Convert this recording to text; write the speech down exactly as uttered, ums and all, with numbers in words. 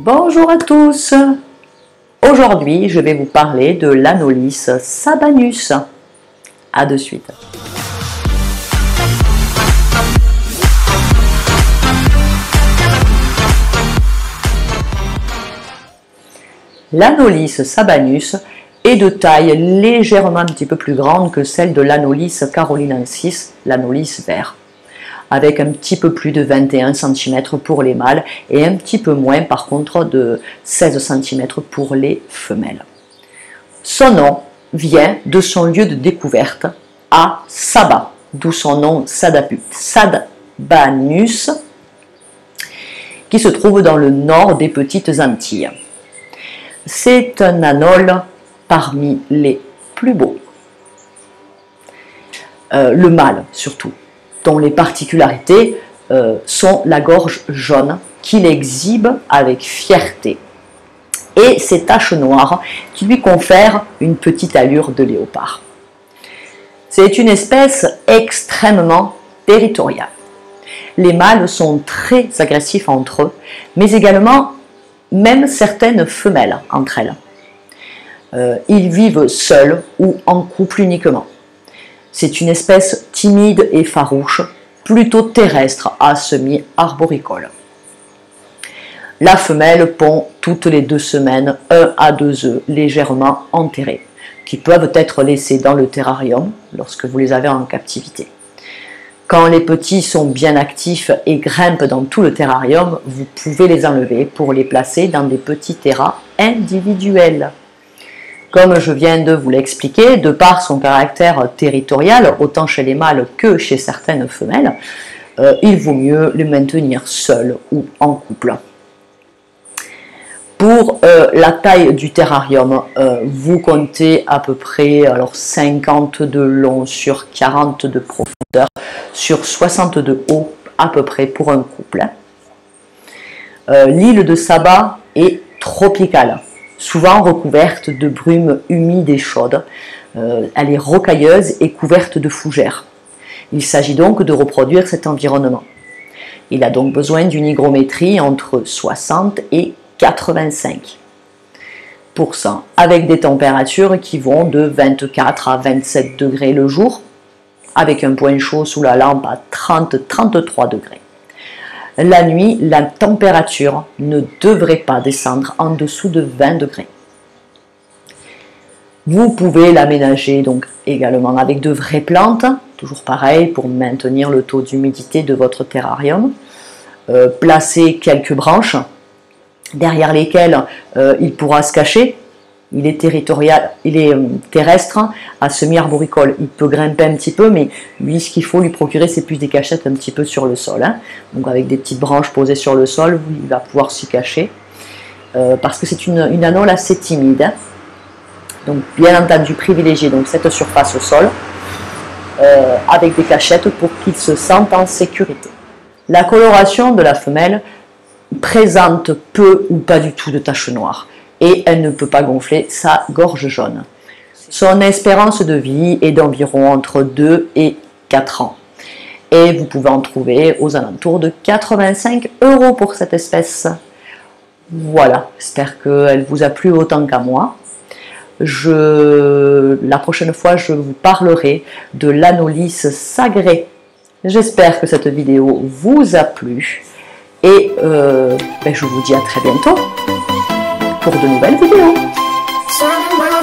Bonjour à tous. Aujourd'hui, je vais vous parler de l'Anolis sabanus. À de suite. L'Anolis sabanus est de taille légèrement un petit peu plus grande que celle de l'Anolis carolinensis, l'Anolis vert, avec un petit peu plus de vingt et un centimètres pour les mâles et un petit peu moins par contre de seize centimètres pour les femelles. Son nom vient de son lieu de découverte à Saba, d'où son nom sabanus, qui se trouve dans le nord des Petites Antilles. C'est un anole parmi les plus beaux. Euh, le mâle surtout, dont les particularités euh, sont la gorge jaune qu'il exhibe avec fierté et ses taches noires qui lui confèrent une petite allure de léopard. C'est une espèce extrêmement territoriale. Les mâles sont très agressifs entre eux, mais également même certaines femelles entre elles. Euh, ils vivent seuls ou en couple uniquement. C'est une espèce timide et farouche, plutôt terrestre à semi-arboricole. La femelle pond toutes les deux semaines un à deux œufs légèrement enterrés, qui peuvent être laissés dans le terrarium lorsque vous les avez en captivité. Quand les petits sont bien actifs et grimpent dans tout le terrarium, vous pouvez les enlever pour les placer dans des petits terras individuels. Comme je viens de vous l'expliquer, de par son caractère territorial, autant chez les mâles que chez certaines femelles, euh, il vaut mieux les maintenir seuls ou en couple. Pour euh, la taille du terrarium, euh, vous comptez à peu près alors, cinquante de long sur quarante de profondeur, sur soixante de haut à peu près pour un couple. Euh, L'île de Saba est tropicale, souvent recouverte de brumes humides et chaudes. Euh, elle est rocailleuse et couverte de fougères. Il s'agit donc de reproduire cet environnement. Il a donc besoin d'une hygrométrie entre soixante et quatre-vingt-cinq pour cent, avec des températures qui vont de vingt-quatre à vingt-sept degrés le jour, avec un point chaud sous la lampe à trente à trente-trois degrés. La nuit, la température ne devrait pas descendre en dessous de vingt degrés. Vous pouvez l'aménager donc également avec de vraies plantes, toujours pareil pour maintenir le taux d'humidité de votre terrarium. Euh, placer quelques branches derrière lesquelles euh, il pourra se cacher. Il est territorial, il est euh, terrestre, à semi-arboricole. Il peut grimper un petit peu, mais lui, ce qu'il faut lui procurer, c'est plus des cachettes un petit peu sur le sol. Hein. Donc avec des petites branches posées sur le sol, il va pouvoir s'y cacher. Euh, parce que c'est une, une anole assez timide. Hein. Donc bien entendu, privilégier donc, cette surface au sol, euh, avec des cachettes pour qu'il se sente en sécurité. La coloration de la femelle présente peu ou pas du tout de taches noires et elle ne peut pas gonfler sa gorge jaune. Son espérance de vie est d'environ entre deux et quatre ans et vous pouvez en trouver aux alentours de quatre-vingt-cinq euros pour cette espèce. Voilà, j'espère qu'elle vous a plu autant qu'à moi. Je... La prochaine fois, je vous parlerai de l'Anolis sagré. J'espère que cette vidéo vous a plu. Et euh, ben je vous dis à très bientôt pour de nouvelles vidéos.